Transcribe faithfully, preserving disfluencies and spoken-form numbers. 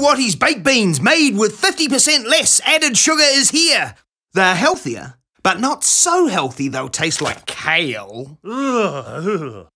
Watties baked beans made with fifty percent less added sugar is here. They're healthier, but not so healthy they'll taste like kale. Ugh.